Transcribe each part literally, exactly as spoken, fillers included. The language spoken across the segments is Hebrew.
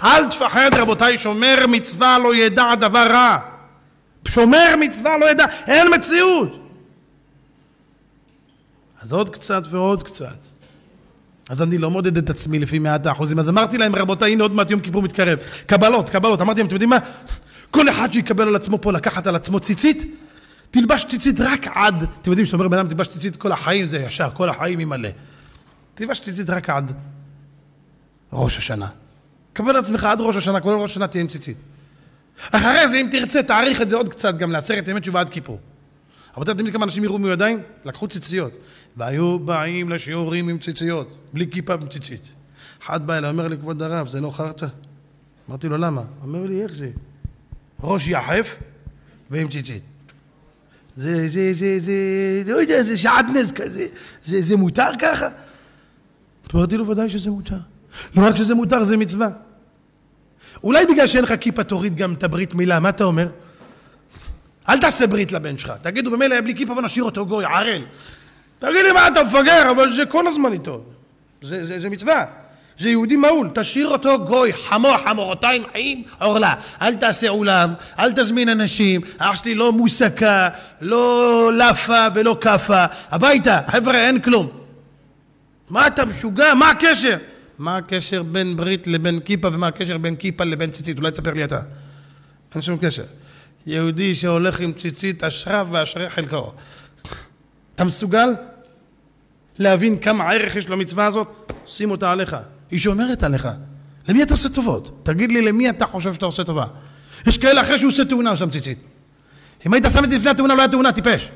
אל תפחד רבותיי, שומר מצווה לא ידע דבר רע. שומר מצווה לא ידע, אין מציאות. אז עוד קצת ועוד קצת. אז אני לא מודד את עצמי לפי מאת האחוזים. אז אמרתי להם, רבותיי, הנה עוד מעט יום כיפור מתקרב. קבלות, קבלות. אמרתי להם, אתם יודעים מה? כל אחד שיקבל על עצמו פה, לקחת על עצמו ציצית, תלבש ציצית רק עד, אתם יודעים, שאתה אומר, בן אדם תלבש ציצית כל החיים, זה ישר, כל החיים ימלא. תלבש ציצית רק עד ראש השנה. קבל על עצמך עד ראש השנה, כל ראש השנה תהיה עם ציצית. אחרי זה, אם תרצה, תאריך את זה עוד קצת, גם לעשרת ימי תשובה עד כיפור. אבל אתם יודעים כמה אנשים יראו מיודיים? לקחו ציציות. והיו באים לשיעורים עם ציציות, בלי כיפה עם ציצית. אחד בא אליי, אומר לי, כבוד הרב, זה לא חרטה. אמרתי לו, למה? אומר לי, איך זה? ראש יחף ועם ציצית. זה, זה, זה, זה, לא יודע, זה שעטנס כזה. זה, זה מותר ככה? אמרתי לו, ודאי שזה מותר. לא רק שזה מותר, זה מצווה. אולי בגלל שאין לך כיפה תוריד גם את הברית מילה, מה אתה אומר? אל תעשה ברית לבן שלך. תגידו, במילא בלי כיפה בוא נשאיר אותו גוי, ערל. תגיד לי מה אתה מפגר, אבל זה כל הזמן איתו. זה, זה, זה מצווה. זה יהודי מעול. תשאיר אותו גוי, חמור, חמורותיים, חיים, עורלה. אל תעשה עולם, אל תזמין אנשים. אח שלי לא מוסקה, לא לפה ולא כפה. הביתה, חבר'ה, אין כלום. מה אתה משוגע? מה הקשר? מה הקשר בין ברית לבין כיפה, ומה הקשר בין כיפה לבין ציצית? אולי תספר לי אתה. אין שום קשר. יהודי שהולך עם ציצית, אשריו ואשרי חלקו. אתה מסוגל להבין כמה ערך יש למצווה הזאת? שים אותה עליך. היא שומרת עליך. למי אתה עושה טובות? תגיד לי, למי אתה חושב שאתה עושה טובה? יש כאלה אחרי שהוא עושה תאונה, הוא שם ציצית. אם היית שם את זה לפני התאונה, לא היה תאונה, טיפש.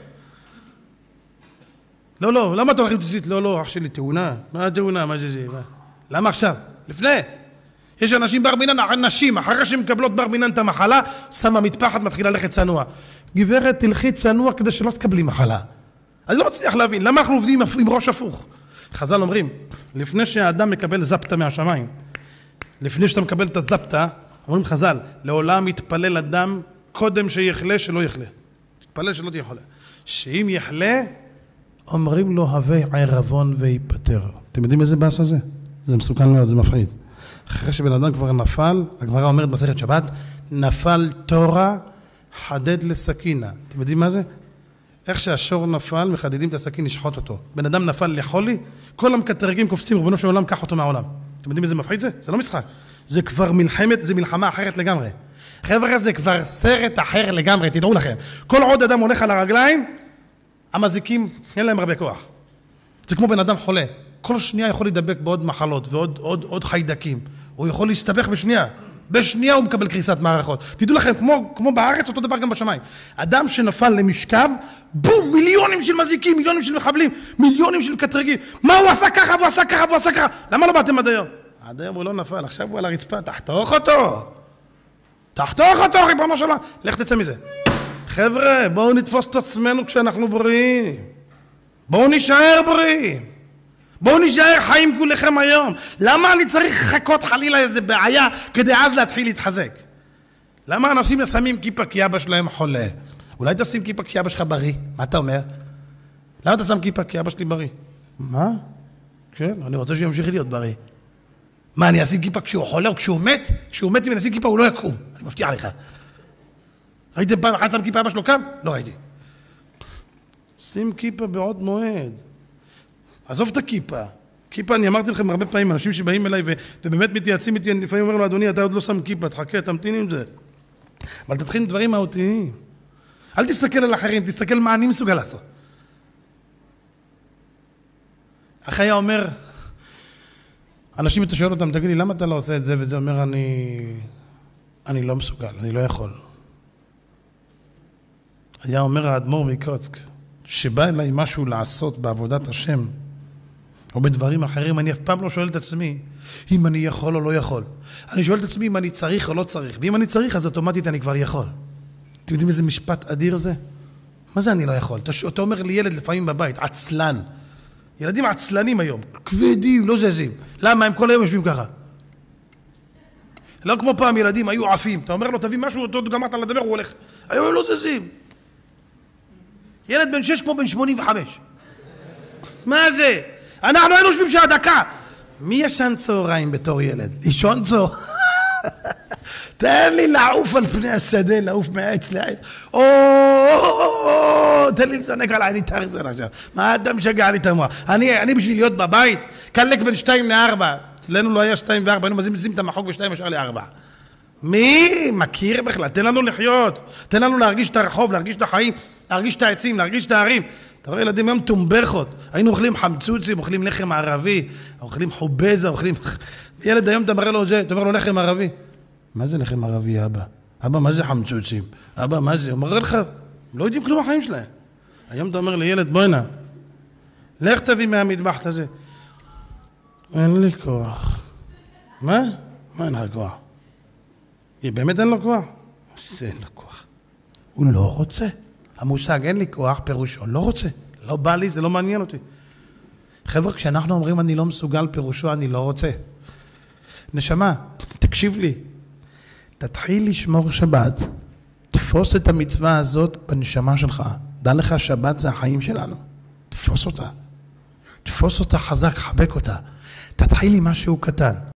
לא, לא, למה אתה הולך עם ציצית? לא, לא, אח שלי, תאונה. מה התאונה? מה זה זה? מה? למה עכשיו? לפני. יש אנשים בר מינן, נשים, אחרי שמקבלות בר מינן את המחלה, שמה מטפחת, מתחילה ללכת צנוע. גברת, תלכי צנוע כדי שלא תקבלי מחלה. אני לא מצליח להבין, למה אנחנו עובדים עם ראש הפוך? חז"ל אומרים, לפני שהאדם מקבל זפתה מהשמיים, לפני שאתה מקבל את הזפתה, אומרים חז"ל, לעולם יתפלל אדם קודם שיחלה שלא יחלה. תתפלל שלא תחלה. שאם יחלה, אומרים לו הווה ערבון ויפטר. אתם יודעים איזה באס הזה? זה מסוכן מאוד, זה מפחיד. אחרי שבן אדם כבר נפל, הגמרא אומרת במסכת שבת, נפל תורה חדד לסכינה. אתם יודעים מה זה? איך שהשור נפל, מחדדים את הסכין, לשחוט אותו. בן אדם נפל לחולי, כל המקטרגים קופצים, רבונו של עולם, קח אותו מהעולם. אתם יודעים איזה מפחיד זה? זה לא משחק. זה כבר מלחמת, זה מלחמה אחרת לגמרי. חבר'ה, זה כבר סרט אחר לגמרי, תדעו לכם. כל עוד אדם הולך על הרגליים, המזיקים, אין להם הרבה כוח. זה כמו בן אדם חולה. כל שנייה יכול להידבק בעוד מחלות ועוד עוד, עוד חיידקים. הוא יכול להסתבך בשנייה. בשנייה הוא מקבל קריסת מערכות. תדעו לכם, כמו, כמו בארץ, אותו דבר גם בשמיים. אדם שנפל למשכב, בום, מיליונים של מזיקים, מיליונים של מחבלים, מיליונים של קטרגים. מה הוא עשה ככה, והוא עשה ככה, והוא עשה ככה? למה לא באתם עד היום? עד היום הוא לא נפל, עכשיו הוא על הרצפה, תחתוך אותו. תחתוך אותו, ריבונו של עולם. לך תצא מזה. חבר'ה, בואו נתפוס את עצמנו כשאנחנו בריאים. בואו נשאר בריאים. בואו נשאר חיים כולכם היום. למה אני צריך לחכות חלילה איזה בעיה כדי אז להתחיל להתחזק? למה אנשים שמים כיפה כי אבא שלהם חולה? אולי תשים כיפה כי אבא שלך בריא? מה אתה אומר? למה אתה שם כיפה כי אבא שלי בריא? מה? כן, אני רוצה שימשיך להיות בריא. מה, אני אשים כיפה כשהוא חולה או כשהוא מת? כשהוא מת אם אני אשים כיפה הוא לא יקום. אני מבטיח לך. ראיתם פעם אחת שם כיפה אבא שלו קם? לא ראיתי. שים כיפה בעוד מועד. עזוב את הכיפה. כיפה, אני אמרתי לכם הרבה פעמים, אנשים שבאים אליי ובאמת מתייעצים איתי, אני לפעמים אומר לו, אדוני, אתה עוד לא שם כיפה, תחכה, תמתין עם זה. אבל תתחיל דברים מהותיים. אל תסתכל על אחרים, תסתכל מה אני מסוגל לעשות. אחיה אומר, אנשים אתה שואל אותם, תגיד לי, למה אתה לא עושה את זה? וזה אומר, אני, אני לא מסוגל, אני לא יכול. היה אומר האדמו"ר מקוצק, שבא אליי משהו לעשות בעבודת השם, או בדברים אחרים, אני אף פעם לא שואל את עצמי אם אני יכול או לא יכול. אני שואל את עצמי אם אני צריך או לא צריך, ואם אני צריך אז אוטומטית אני כבר יכול. אתם יודעים איזה משפט אדיר זה? מה זה אני לא יכול? אתה אומר לי ילד לפעמים בבית, עצלן. ילדים עצלנים היום, כבדים, לא זזים. למה? הם כל היום יושבים ככה. לא כמו פעם ילדים היו עפים. אתה אומר לו תביא משהו, אותו גמרת לדבר, הוא הולך. היום הם לא זזים. ילד בן שש כמו בן שמונים וחמש. מה זה? אנחנו היינו יושבים שעה דקה. מי ישן צהריים בתור ילד? לישון צהר? תן לי לעוף על פני השדה, לעוף מעץ לעץ. או, תן לי לזנק עליי, אני תרזן עכשיו. מה אתה משגע לי את המוח? אני בשביל להיות בבית, קלק בין שתיים לארבע. אצלנו לא היה שתיים וארבע, היינו מזיזים את המחוק בשתיים ושאר לארבע. מי מכיר בכלל? תן לנו לחיות. תן לנו להרגיש את הרחוב, להרגיש את החיים, להרגיש את העצים, להרגיש את הערים. אתה רואה ילדים היום טומבחות. היינו אוכלים חמצוצים, אוכלים לחם ערבי, אוכלים חובזה, אוכלים... ילד היום אתה מראה לו את זה, אתה אומר לו לחם ערבי. מה זה לחם ערבי, אבא? אבא, מה זה חמצוצים? אבא, מה זה? הוא מראה לך, לא יודעים כלום החיים שלהם. היום אתה אומר לילד, בואי נע, לך תביא מהמטבח הזה. אין לי כוח. מה? מה אין לך כוח? באמת אין לו כוח? זה אין לו כוח. הוא לא רוצה. המושג אין לי כוח, פירושו, לא רוצה. לא בא לי, זה לא מעניין אותי. חבר'ה, כשאנחנו אומרים אני לא מסוגל, פירושו אני לא רוצה. נשמה, תקשיב לי. תתחיל לשמור שבת. תפוס את המצווה הזאת בנשמה שלך. דע לך, שבת זה החיים שלנו. תפוס אותה. תפוס אותה חזק, חבק אותה. תתחיל עם משהו קטן.